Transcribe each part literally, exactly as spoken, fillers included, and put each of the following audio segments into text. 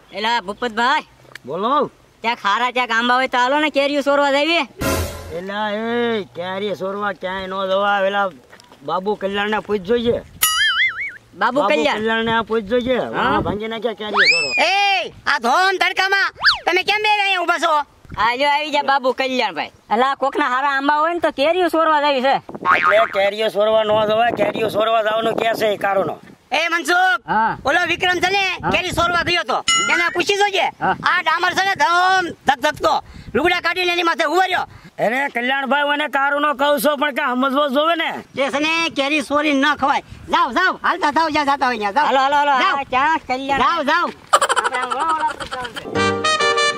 એલા ભૂપતભાઈ બોલો. ત્યાં ખારા ત્યાં આંબા હોય તો હાલો ને કેરીઓ સોરવા જઈએ. એલા એ કેરી સોરવા ક્યાંય નો જવા. એલા બાબુ કલ્યાણ ને પૂછ જોઈએ. બાબુ કલ્યાણ કલ્યાણ ને પૂછ જોઈએ. હા ભાંગી નાખ્યા કેરી સોરવા. એ આ ધોમ તડકામાં તમે કેમ બે અહીંયા ઊભા છો? આજો આવી જા બાબુ કલ્યાણભાઈ. અલા કોકના હારા આંબા હોય ને તો કેરીઓ સોરવા જવી છે. એટલે કેરીઓ સોરવા નો જવાય. કેરીઓ સોરવા જવાનું કે છે કારોનો. એ મનસુખ, હા ઓલો વિક્રમ છે ને કેરી સોરવા ગયો તો એને પૂછી જોજે. હા. આ ડામર છે ને ધમ ધક ધકતો લુગડા કાઢીને એની માથે ઉભર્યો. અરે કલ્યાણભાઈ મને કારોનો કહું છો પણ કે સમજવો જોવે ને. જે છે ને કેરી સોરી ન ખવાય. જાવ જાવ હાલતા થાવ જ્યાં જાતા હોય ત્યાં હાલો હાલો હાલો જાવ. આ ક્યાં કલ્યાણ જાવ જાવ. આપણે આમ વળો વળો આપણે જવાનું છે.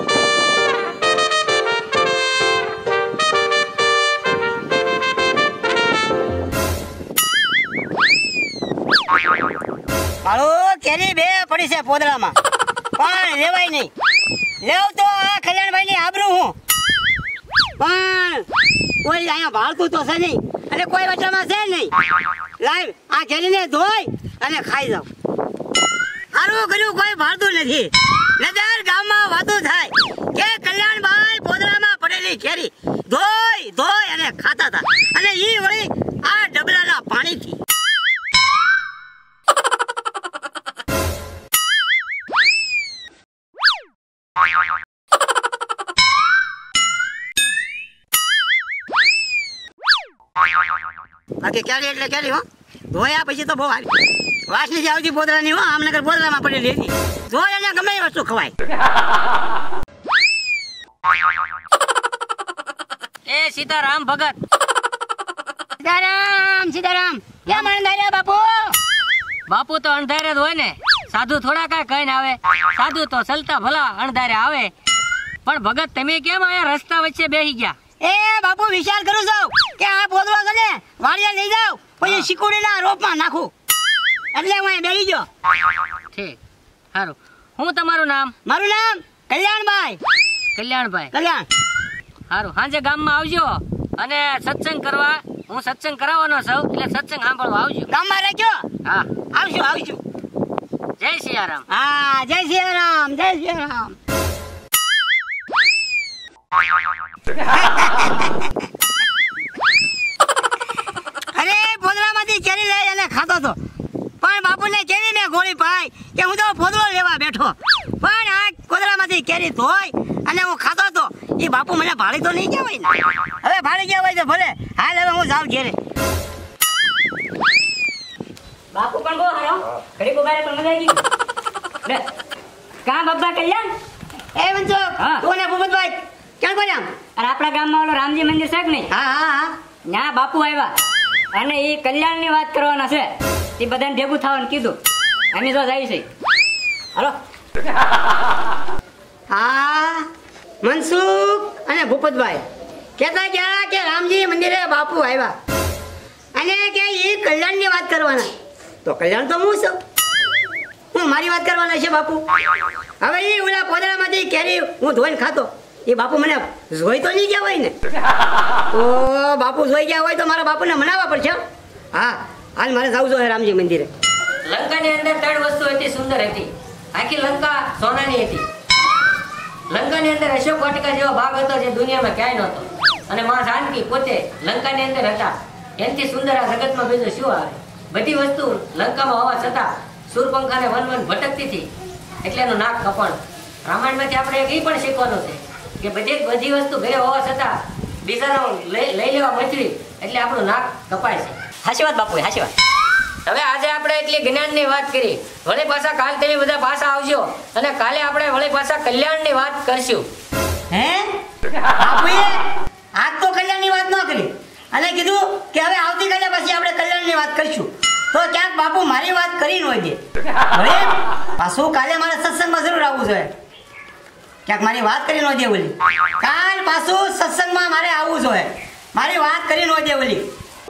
હાલો કેરી બે પડી છે પોદળામાં પણ લેવાય નહીં. લેવ તો આ કલ્યાણભાઈ ની આબરૂ હું પણ કોઈ અહીંયા ભાળતું તો છે નહીં અને કોઈ વટામાં છે નહીં. લાવ આ કેરીને ધોઈ અને ખાઈ જાવ. સારું કર્યું કોઈ ભાળતું નથી. નજર ગામમાં વાતો થાય કે કલ્યાણભાઈ પોદળામાં પડેલી કેરી ધોઈ ધોઈ અને ખાતા હતા અને ઈ વળી આ ડબલાના પાણીથી. બાકી કેરી એટલે કેરી હો. ધોયા પછી તો બહુ આવી વાસ નથી આવતી પોદળાની હો. આમનગર પોદળામાં પડેલી હતી. ધોઈ અને ગમે એ વસ્તુ ખવાય. એ સીતારામ ભગત. સીતારામ સીતારામ. કેમ અણધાર્યા બાપુ? બાપુ તો અણધારે જ હોય ને. સાધુ થોડા કાંઈ કહીને આવે. સાધુ તો ચલતા ભલા અણધારે આવે. પણ ભગત તમે કેમ આયા રસ્તા વચ્ચે બેસી ગયા? એ બાપુ વિચાર કરું છું કે આ પોદળો છે ને વાડિયા લઈ જાવ પછી શીકુડીના રોપમાં નાખું એટલે હું અહીં બેસી ગયો. ઠીક સારું. હું તમારું નામ? મારું નામ કલ્યાણભાઈ. કલ્યાણભાઈ. કલ્યાણ. સારું. સાંજે ગામમાં આવજો અને સત્સંગ કરવા. હું સત્સંગ કરાવવાનો છું એટલે સત્સંગ સાંભળવા આવજો. ગામમાં રહેજો. હા આવશું આવશું. જય સિયારામ. હા જય સિયારામ જય સિયારામ. અરે પોદળામાંથી કેરી લઈ અને ખાતો તો પણ બાપુને કેવી મેં ગોળી પાઈ કે હું તો પોદળો લેવા બેઠો પણ આ પોદળામાંથી કેરી ધોઈ અને હું ખાતો તો એ બાપુ મને ભાળી તો નહીં ગયા હોય ને. હવે ભાળી ગયા હોય તો ભલે. હાલ હવે હું જાઉં ઘેરે. બાપુ પણ બહુ હારો. ઘડી બોબારે પણ મજા આવી ગઈ. કા બાબા કલ્યાણ? એ મનસુખ, હા. તું ને ભૂપતભાઈ ક્યાં બોલ્યા? અરે આપણા ગામમાં ઓલો રામજી મંદિર છે કે નહીં? હા હા હા. ત્યાં બાપુ આવ્યા અને એ કલ્યાણની વાત કરવાના છે. એ બધાને ભેગું થવાનું કીધું. અમે તો જાય છે. હાલો. હા મનસુખ અને ભૂપતભાઈ કહેતા ગયા કે રામજી મંદિરે બાપુ આવ્યા અને કે એ કલ્યાણની વાત કરવાના. તો કલ્યાણ તો હું છું. હું મારી વાત કરવાના છે બાપુ. હવે એ ઓલા પોદળામાંથી કેરી હું ધોઈને ખાતો એ બાપુ મને જોઈ તો નહીં ગયા હોય ને. તો બાપુ જોઈ ગયા હોય તો મારા બાપુને મનાવવા પડશે. હા હાલ મારે જવું જોઈએ રામજી મંદિરે. લંકાની અંદર ત્રણ વસ્તુ હતી સુંદર હતી. આખી લંકા સોનાની હતી. લંકાની અંદર અશોક વાટિકા જેવો ભાગ હતો જે દુનિયામાં ક્યાંય નહોતો. અને માં જાનકી પોતે લંકાની અંદર હતા. એનાથી સુંદર આ જગતમાં બીજું શું આવે? બધી વસ્તુ લંકામાં હોવા છતાં સૂરપંખાને વન વન ભટકતી હતી એટલે એનું નાક કપણ. રામાયણમાંથી આપણે એ પણ શીખવાનું છે કે બધી બધી વસ્તુ ઘરે હોવા છતાં બીજાનો લઈ લઈ લેવા મજરી એટલે આપણું નાક કપાય છે. હાચી વાત બાપુ, હાચી વાત. હવે આજે આપણે એટલી જ્ઞાનની વાત કરી. વળી પાછા કાલ તમે બધા પાછા આવજો અને કાલે આપણે વળી પાછા કલ્યાણની વાત કરશું. હે બાપુએ આજ તો કલ્યાણની વાત ન કરી અને કીધું કે હવે આવતીકાલે પછી આપણે કલ્યાણની વાત કરીશું. તો ક્યાંક બાપુ મારી વાત કરી ન હોય દે. હવે પાછું કાલે મારે સત્સંગમાં જરૂર આવવું જોઈએ. ક્યાંક મારી વાત કરી ન દે ઓલી. કાલ પાછું સત્સંગમાં મારે આવવું જોઈએ. મારી વાત કરી ન દે ઓલી.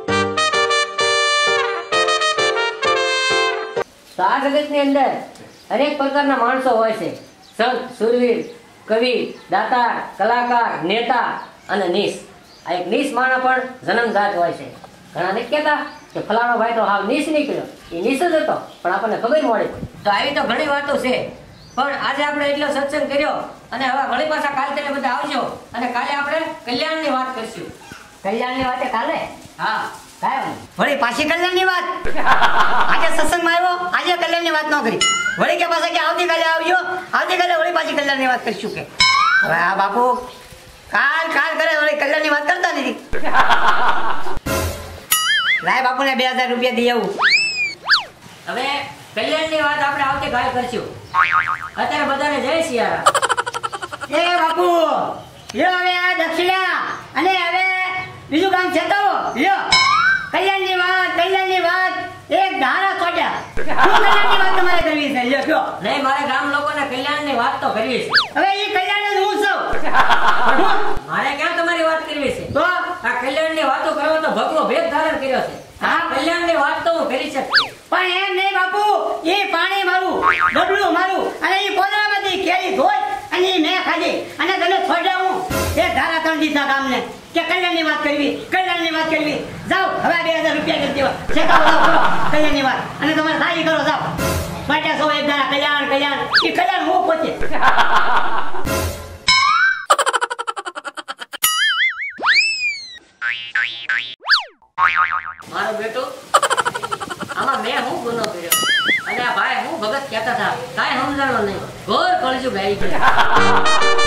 તો આ જગતની અંદર અનેક પ્રકારના માણસો હોય છે. સંત, સુરવીર, કવિ, દાતાર, કલાકાર, નેતા અને નીસ. આ એક નીસ માણસ પણ જન્મજાત હોય છે. ઘણા નથી કહેતા કે ફલાણો ભાઈ તો હાવ નીસ નીકળ્યો. એ નીસ જ હતો પણ આપણને ખબર મળી. તો આવી તો ઘણી વાતો છે પણ આજે આપણે એટલો સત્સંગ કર્યો અને હવે વળી પાછા કાલે તમે બધા આવજો અને કાલે આપણે કલ્યાણની વાત કરશું. કલ્યાણની વાતે કાલે હા કાંઈ વળી પાછી કલ્યાણની વાત આજે સત્સંગમાં આવ્યો આજે કલ્યાણની વાત ન કરી વળી કે પાછા કે આવતીકાલે આવજો આવતીકાલે વળી પાછી કલ્યાણની વાત કરશું કે હવે આ બાપુ કાલ કાલ કરે વળી કલ્યાણની વાત કરતા નથી. લાય બાપુને બે હજાર રૂપિયા દઈ આવું. હવે કલ્યાણની વાત આપણે આવતીકાલે કરશું. અત્યારે બધાને જય સિયારામ. એ બાપુ લ્યો હવે આ દક્ષિણા અને હવે બીજું કામ છે તો લ્યો કલ્યાણની વાત કલ્યાણની વાત એક ધારા છોડ્યા શું કલ્યાણની વાત તમારે કરવી છે લ્યો કયો. નહીં, મારે ગામ લોકોને કલ્યાણની વાત તો કરવી છે. હવે એ કલ્યાણ જ હું છું. મારે ક્યાં તમારી વાત કરવી છે? તો આ કલ્યાણની વાતો કરવા તો ભગવો ભેદ ધારણ કર્યો છે. આ કલ્યાણની વાત તો હું કરી શકું, પણ એમ નહીં બાપુ એ પાણી મારું ડબલું મારું અને એ પોદરામાંથી કેરી ધોઈ અને એ મેં ખાધી અને તને છોડ્યા હું એ ધારા ત્રણ દીધા ગામને કે કલ્યાણની વાત કરવી કલ્યાણની વાત કરવી. જાઓ હવે બે હજાર રૂપિયા કરી દેવા શેકાવો જાઓ કરો કલ્યાણની વાત અને તમારે સારી કરો જાઓ પાટ્યા સૌ એક ધારા કલ્યાણ કલ્યાણ એ કલ્યાણ હું પોતે. મારો બેટો આમાં મેં હું ગુનો કર્યો અને આ ભાઈ હું ભગત કહેતા હતા કાંઈ સમજાણો નહીં. ઘોર કળજુગ આવી ગયો.